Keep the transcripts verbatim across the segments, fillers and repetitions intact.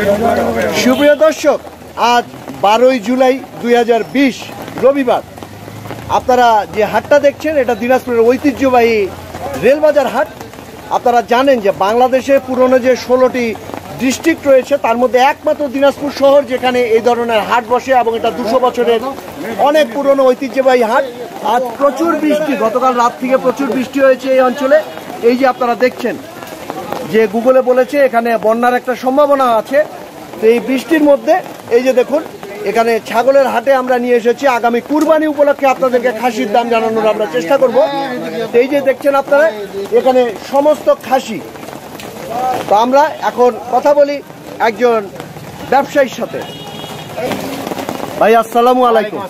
সুপ্রিয় দর্শক, আজ বারোই জুলাই দুই হাজার বিশ রবিবার। আপনারা যে হাটটা দেখছেন এটা দিনাজপুরের ঐতিহ্যবাহী রেলবাজার হাট। আপনারা জানেন যে বাংলাদেশে পুরনো যে ষোলোটি ডিস্ট্রিক্ট রয়েছে তার মধ্যে একমাত্র দিনাজপুর শহর যেখানে এই ধরনের হাট বসে, এবং এটা দুশো বছরের অনেক পুরনো ঐতিহ্যবাহী হাট। আজ প্রচুর বৃষ্টি, গতকাল রাত থেকে প্রচুর বৃষ্টি হয়েছে এই অঞ্চলে। এই যে আপনারা দেখছেন যে গুগলে বলেছে এখানে বন্যার একটা সম্ভাবনা আছে। তো এই বৃষ্টির মধ্যে এই যে দেখুন এখানে ছাগলের হাটে আমরা নিয়ে এসেছি। আগামী কুরবানি উপলক্ষে আপনাদেরকে খাসির দাম জানানোর আমরা চেষ্টা করব। এই যে দেখছেন আপনারা এখানে সমস্ত খাসি। তো আমরা এখন কথা বলি একজন ব্যবসায়ীর সাথে। ভাই আসসালামু আলাইকুম।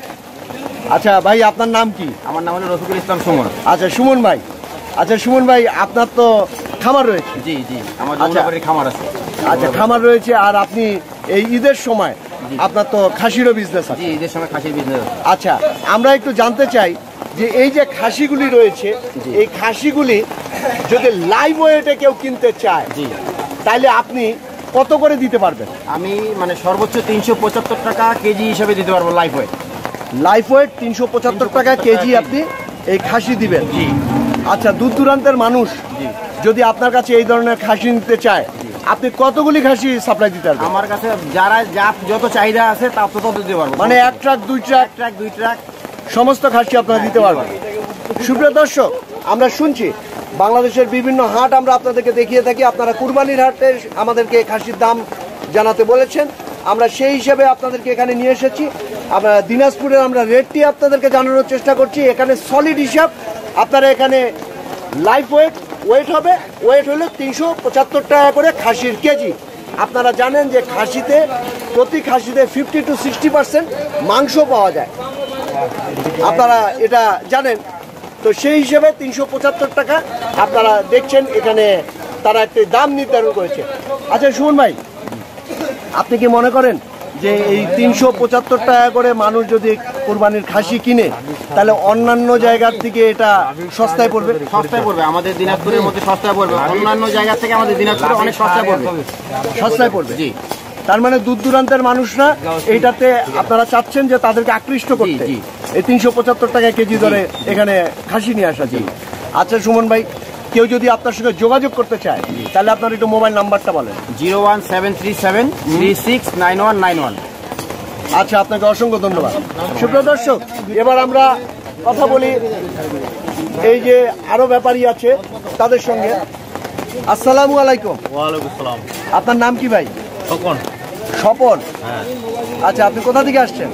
আচ্ছা ভাই, আপনার নাম কি? আমার নাম হলো রফিকুল ইসলাম সুমন। আচ্ছা সুমন ভাই, আচ্ছা সুমন ভাই আপনার তো খামার রয়েছে? জি জি, আমার যমুনাপাড়ায় খামার আছে। আচ্ছা খামার রয়েছে, আর আপনি এই ঈদের সময় আপনার তো খাসিরও বিজনেস আছে? জি, ঈদের সময় খাসির বিজনেস। আচ্ছা আমরা একটু জানতে চাই যে এই যে খাসিগুলি রয়েছে, এই খাসিগুলি যদি লাইভ ওয়েটে কেউ কিনতে চায় জি তাহলে আপনি কত করে দিতে পারবেন? আমি মানে সর্বোচ্চ তিনশো পঁচাত্তর টাকা কেজি হিসাবে দিতে পারবো লাইভ ওয়েট। লাইভ ওয়েট তিনশো পঁচাত্তর টাকা কেজি আপনি এই খাসি দিবেন? জি। আচ্ছা দূর দূরান্তের মানুষ যদি আপনার কাছে এই ধরনের খাসি নিতে চায় আপনি কতগুলি খাসি সাপ্লাই দিতে পারবেন? আমার কাছে যারা যা যত চাহিদা আছে তা তত দিতে পারবো। মানে এক ট্রাক দুই ট্রাক ট্রাক দুই ট্রাক সমস্ত খাসি আপনারা দিতে পারবেন। সুপ্রিয় দর্শক, আমরা শুনছি বাংলাদেশের বিভিন্ন হাট আমরা আপনাদেরকে দেখিয়ে থাকি। আপনারা কুরবানির হাটে আমাদেরকে খাসির দাম জানাতে বলেছেন, আমরা সেই হিসেবে আপনাদেরকে এখানে নিয়ে এসেছি। আমরা দিনাজপুরের আমরা রেটটি আপনাদেরকে জানানোর চেষ্টা করছি। এখানে সলিড হিসাব আপনারা এখানে লাইভ ওয়েট ওয়েট হবে, ওয়েট হলো তিনশো পঁচাত্তর টাকা করে খাসির কেজি। আপনারা জানেন যে খাসিতে প্রতি খাসিতে ফিফটি টু সিক্সটি পার্সেন্ট মাংস পাওয়া যায়, আপনারা এটা জানেন। তো সেই হিসেবে তিনশো পঁচাত্তর টাকা আপনারা দেখছেন এখানে তারা একটি দাম নির্ধারণ করেছে। আচ্ছা সুমন ভাই, আপনি কি মনে করেন যে এই তিনশো পঁচাত্তর টাকা করে মানুষ যদি কোরবানির খাসি কিনে তাহলে অন্যান্য জায়গার থেকে এটা সস্তায় পড়বে? সস্তায় পড়বে, আমাদের দিনাজপুরের মধ্যে সস্তায় পড়বে। অন্যান্য জায়গা থেকে আমাদের দিনাজপুরে অনেক সস্তায় পড়বে। সস্তায় পড়বে জি। তার মানে দূর দূরান্তের মানুষরা এইটাতে আপনারা চাচ্ছেন যে তাদেরকে আকৃষ্ট করতে এই তিনশো পঁচাত্তর টাকা কেজি ধরে এখানে খাসি নিয়ে আসা যায়। আচ্ছা সুমন ভাই, কেউ যদি আপনার সঙ্গে যোগাযোগ করতে চায় তাহলে আপনার একটু মোবাইল নাম্বারটা বলেন। Zero one seven three seven three six nine one nine one. আচ্ছা আপনাকে অসংখ্য ধন্যবাদ। সুপ্রিয় দর্শক, এবার আমরা কথা বলি এই যে আরো ব্যাপারী আছে তাদের সঙ্গে। আসসালামু আলাইকুম। ওয়ালাইকুম আসসালাম। আপনার নাম কি ভাই? স্বপন। স্বপন, হ্যাঁ। আচ্ছা আপনি কোথা থেকে আসছেন?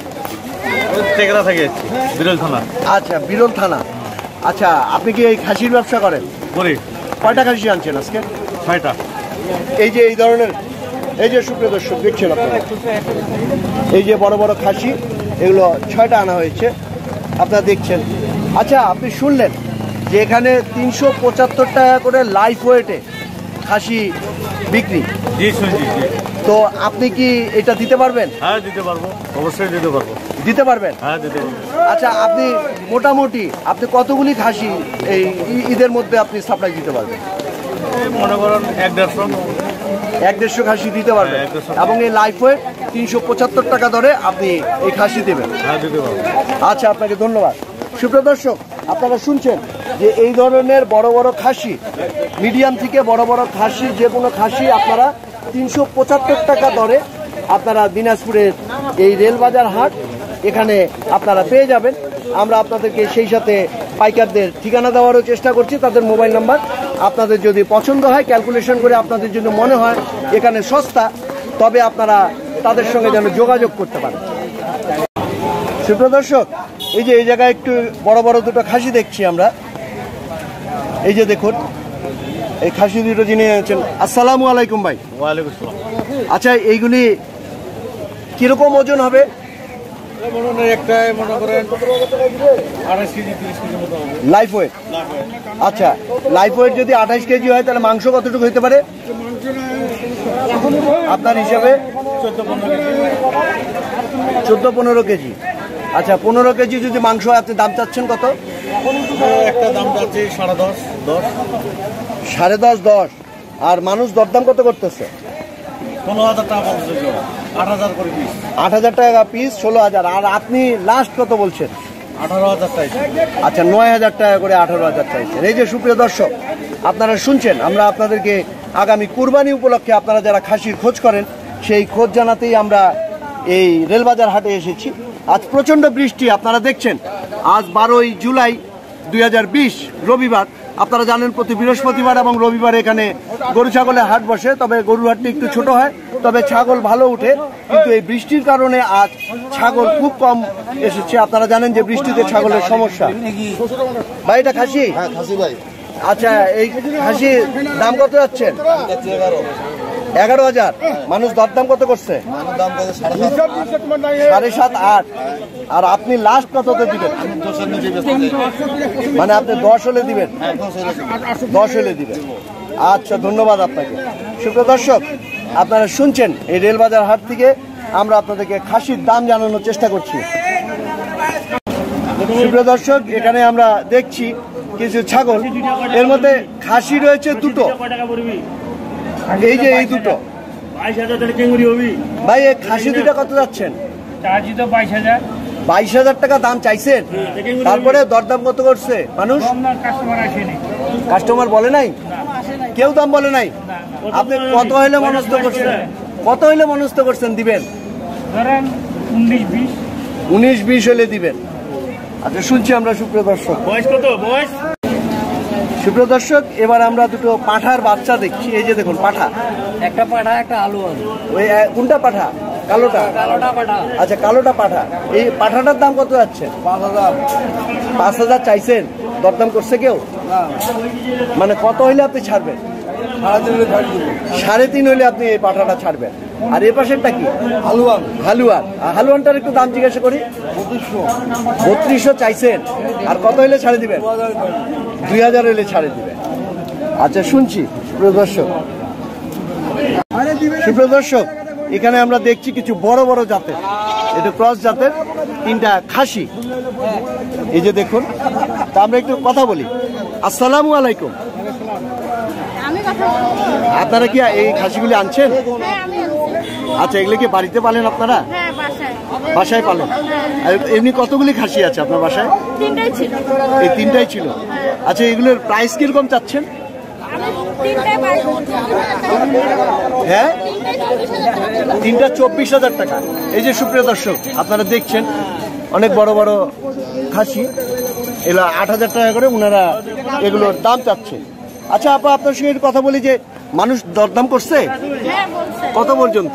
টেকরা থেকে এসেছি, বিরল থানা। আচ্ছা বিরল থানা। আচ্ছা আপনি কি এই খাসির ব্যবসা করেন? করি। কয়টা খাসি আনছেন আজকে? ছয়টা। এই যে এই ধরনের এই যে সুপ্রিয় দর্শক দেখছেন আপনারা, এই যে বড় বড় খাসি এগুলো ছয়টা আনা হয়েছে আপনারা দেখছেন। আচ্ছা আপনি শুনলেন যে এখানে তিনশো পঁচাত্তর টাকা করে লাইফ ওয়েটে খাসি বিক্রি। জি শুনছি। জি। তো আপনি কি এটা দিতে পারবেন? হ্যাঁ দিতে পারবো, অবশ্যই দিতে পারবো। দিতে পারবেন? হ্যাঁ দিতে পারবো। আচ্ছা আপনি মোটামুটি আপনি কতগুলি খাসি এই ঈদের মধ্যে আপনি সাপ্লাই দিতে পারবেন? মনে করেন এক দেড়শো। এক দেড়শো খাসি দিতে পারবেন, এবং এই লাইফ ওয়েট তিনশো পঁচাত্তর টাকা ধরে আপনি এই খাসি দেবেন? হ্যাঁ দিতে পারবো। আচ্ছা আপনাকে ধন্যবাদ। সুপ্রিয় দর্শক, আপনারা শুনছেন যে এই ধরনের বড় বড় খাসি, মিডিয়াম থেকে বড় বড় খাসি, যে কোনো খাসি আপনারা তিনশো পঁচাত্তর টাকা দরে আপনারা দিনাজপুরের এই রেলবাজার হাট এখানে আপনারা পেয়ে যাবেন। আমরা আপনাদেরকে সেই সাথে পাইকারদের ঠিকানা দেওয়ারও চেষ্টা করছি, তাদের মোবাইল নাম্বার। আপনাদের যদি পছন্দ হয়, ক্যালকুলেশন করে আপনাদের যদি মনে হয় এখানে সস্তা, তবে আপনারা তাদের সঙ্গে যেন যোগাযোগ করতে পারেন। সুপ্রিয় দর্শক, এই যে এই জায়গায় একটু বড় বড় দুটো খাসি দেখছি আমরা। এই যে দেখুন এই খাসি দুটো যিনি এনেছেন। আসসালামু আলাইকুম ভাই। ওয়ালাইকুম আসসালাম। আচ্ছা এইগুলি কিরকম ওজন হবে? একটা মনে করেন আড়াইশ কেজি তিরিশ কেজি মতো হবে লাইফ ওয়েট। আচ্ছা লাইফ ওয়েট যদি আঠাইশ কেজি হয় তাহলে মাংস কতটুকু হতে পারে আপনার হিসাবে? চোদ্দ পনেরো কেজি। আচ্ছা পনেরো কেজি যদি মাংস হয় আপনি দাম চাচ্ছেন কত? একটা দাম চাচ্ছি সাড়ে দশ দশ সাড়ে দশ দশ। আর মানুষ দরদাম কত করতেছে? ষোলো হাজার টাকা বলছে, আট হাজার করে পিস। আট হাজার টাকা পিস, ষোলো হাজার। আর আপনি লাস্ট কত বলছেন? আঠারো হাজার টাকা। আচ্ছা, নয় হাজার টাকা করে আঠারো হাজার চাইছেন। এই যে সুপ্রিয় দর্শক, আপনারা শুনছেন, আমরা আপনাদেরকে আগামী কুরবানি উপলক্ষে আপনারা যারা খাসির খোঁজ করেন সেই খোঁজ জানাতেই আমরা এই রেলবাজার হাটে এসেছি। আজ প্রচণ্ড বৃষ্টি, আপনারা দেখছেন। আজ বারোই জুলাই দুই হাজার বিশ রবিবার। আপনারা জানেন প্রতি বৃহস্পতিবার এবং রবিবার এখানে গরু ছাগলের হাট বসে, তবে গরুর হাটটি একটু ছোট হয়, তবে ছাগল ভালো উঠে। কিন্তু এই বৃষ্টির কারণে আজ ছাগল খুব কম এসেছে। আপনারা জানেন যে বৃষ্টিতে ছাগলের সমস্যা। ভাই, এটা খাসি? হ্যাঁ খাসি ভাই। আচ্ছা, এই খাসির দাম কত যাচ্ছেন? এগারো হাজার। মানুষ দরদাম কত করছে? দাম কত? সাড়ে সাত আট। আর আপনি লাস্ট কততে দিবেন? মানে আপনি দশ হলে দিবেন? দশ হলে দিবেন। আচ্ছা, ধন্যবাদ আপনাকে। সুপ্রিয় দর্শক, আপনারা শুনছেন এই রেলবাজার হাট থেকে আমরা আপনাদেরকে খাসির দাম জানানোর চেষ্টা করছি। সুপ্রিয় দর্শক, এখানে আমরা দেখছি কিছু ছাগল, এর মধ্যে খাসি রয়েছে দুটো। এই যে এই দুটো ভাই, এই খাসি দুটো কত যাচ্ছেন? বাইশ হাজার টাকা দাম চাইছেন। তারপরে দরদাম কত করছে মানুষ? কাস্টমার বলে নাই, কেউ দাম বলে নাই। আপনি কত হইলে মনস্থ করছেন? কত হইলে মনস্থ করছেন দিবেন? উনিশ বিশ হলে দিবেন। আচ্ছা, শুনছি আমরা সুপ্রিয় দর্শক। বয়স কত? বয়স সুপ্রিয় দর্শক, এবার আমরা দুটো পাঠার বাচ্চা দেখছি। এই যে দেখুন, পাঠা। একটা পাঠা, একটা আলু। ওই কোনটা পাঠা? কালোটা? কালোটা পাঠা। আচ্ছা, কালোটা পাঠা। এই পাঠাটার দাম কত যাচ্ছে? পাঁচ হাজার। পাঁচ হাজার চাইছেন। দরদাম করছে কেউ? মানে কত হইলে আপনি ছাড়বেন? সাড়ে তিন হইলে আপনি এই পাঠাটা ছাড়বেন। আর এ পাশেরটা কি? হালুয়ান। হালুয়ান। হালুয়ানটার একটু দাম জিজ্ঞাসা করি। বত্রিশশো চাইছেন। আর কত হইলে ছাড়ে দিবেন? দুই হাজার হইলে ছাড়ে দিবেন। আচ্ছা, শুনছি সুপ্রিয় দর্শক। সুপ্রিয় দর্শক, এখানে আমরা দেখছি কিছু বড় বড় জাতের, এটা ক্রস জাতের তিনটা খাসি। এই যে দেখুন, তা আমরা একটু কথা বলি। আসসালামু আলাইকুম। আপনারা কি এই খাসিগুলি আনছেন? আচ্ছা, এগুলো কি বাড়িতে পালেন আপনারা? বাসায় পালেন? আর এমনি কতগুলি খাসি আছে আপনার বাসায়? এই তিনটাই ছিল। আচ্ছা, এগুলোর প্রাইস কিরকম চাচ্ছেন? হ্যাঁ, তিনটা চব্বিশ হাজার টাকা। এই যে সুপ্রিয় দর্শক, আপনারা দেখছেন অনেক বড় বড় খাসি, এগুলো আট হাজার টাকা করে ওনারা এগুলোর দাম চাচ্ছে। আচ্ছা আপা, আপনার সঙ্গে একটু কথা বলি যে মানুষ দরদাম করছে কত পর্যন্ত?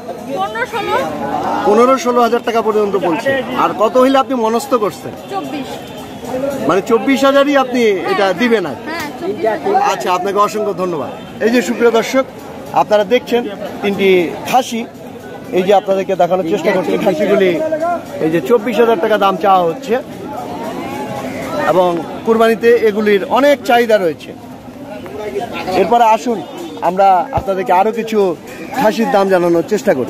পনেরো ষোলো হাজার টাকা পর্যন্ত বলছে। আর কত হইলে আপনি মনস্থ করছেন? মানে চব্বিশ হাজারই আপনি এটা দিবেন? আর আচ্ছা, আপনাকে অসংখ্য ধন্যবাদ। এই যে সুপ্রিয় দর্শক, আপনারা দেখছেন তিনটি খাসি, এই যে আপনাদেরকে দেখানোর চেষ্টা করছি খাসিগুলি। এই যে চব্বিশ হাজার টাকা দাম চাওয়া হচ্ছে এবং কুরবানিতে এগুলির অনেক চাহিদা রয়েছে। এরপরে আসুন আমরা আপনাদেরকে আরো কিছু খাসির দাম জানানোর চেষ্টা করি।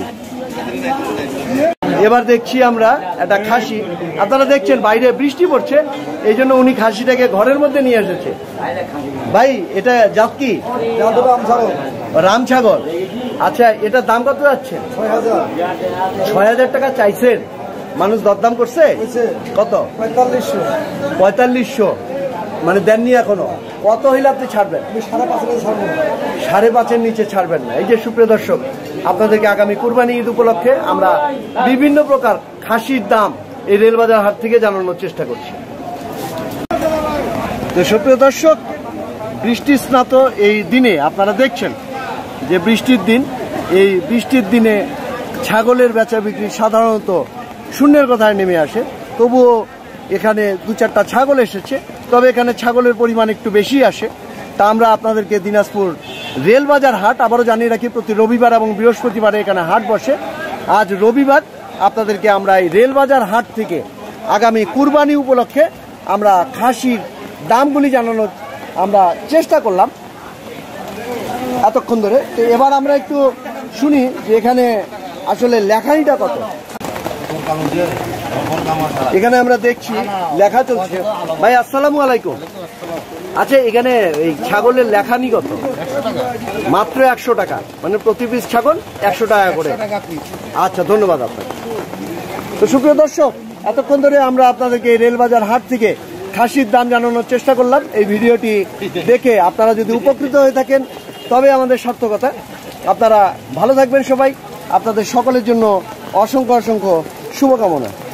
এবার দেখছি আমরা একটা খাসি, আপনারা দেখছেন বাইরে বৃষ্টি পড়ছে, এই জন্য উনি খাসিটাকে ঘরের মধ্যে নিয়ে এসেছে। ভাই, এটা জাত কি? রাম ছাগল। আচ্ছা, এটার দাম কত যাচ্ছে? ছয় হাজার টাকা চাইছেন। মানুষ দরদাম করছে কত? পঁয়তাল্লিশশো। পঁয়তাল্লিশশো মানে দেননি এখনো। কত হইলে আপনি ছাড়বেন? সাড়ে পাঁচের নিচে ছাড়বেন না। এই যে সুপ্রিয় দর্শক, আপনাদেরকে আগামী কুরবানি ঈদ উপলক্ষে আমরা বিভিন্ন প্রকার খাসির দাম এই রেলবাজার হাট থেকে জানানোর চেষ্টা করছি। তো সুপ্রিয় দর্শক, বৃষ্টি স্নাত এই দিনে আপনারা দেখছেন যে বৃষ্টির দিন, এই বৃষ্টির দিনে ছাগলের বেচা বিক্রি সাধারণত শূন্যের কথায় নেমে আসে। তবুও এখানে দু চারটা ছাগল এসেছে, তবে এখানে ছাগলের পরিমাণ একটু বেশি আসে। তা আমরা আপনাদেরকে দিনাজপুর রেলবাজার হাট আবারও জানিয়ে রাখি, প্রতি রবিবার এবং বৃহস্পতিবারে এখানে হাট বসে। আজ রবিবার, আপনাদেরকে আমরা এই রেলবাজার হাট থেকে আগামী কুরবানি উপলক্ষে আমরা খাসির দামগুলি জানানোর আমরা চেষ্টা করলাম এতক্ষণ ধরে। তো এবার আমরা একটু শুনি যে এখানে আসলে লেখাইটা কত। এখানে আমরা দেখছি লেখা চলছে। ভাই আসসালামু আলাইকুম। আচ্ছা, এখানে এই ছাগলের লেখানি কত? মাত্র একশো টাকা, মানে প্রতি পিস ছাগল একশো টাকা করে। আচ্ছা, ধন্যবাদ আপনাকে। তো সুপ্রিয় দর্শক, এতক্ষণ ধরে আমরা আপনাদেরকে রেলবাজার হাট থেকে খাসির দাম জানানোর চেষ্টা করলাম। এই ভিডিওটি দেখে আপনারা যদি উপকৃত হয়ে থাকেন তবে আমাদের সার্থকতা। আপনারা ভালো থাকবেন সবাই। আপনাদের সকলের জন্য অসংখ্য অসংখ্য শুভকামনা।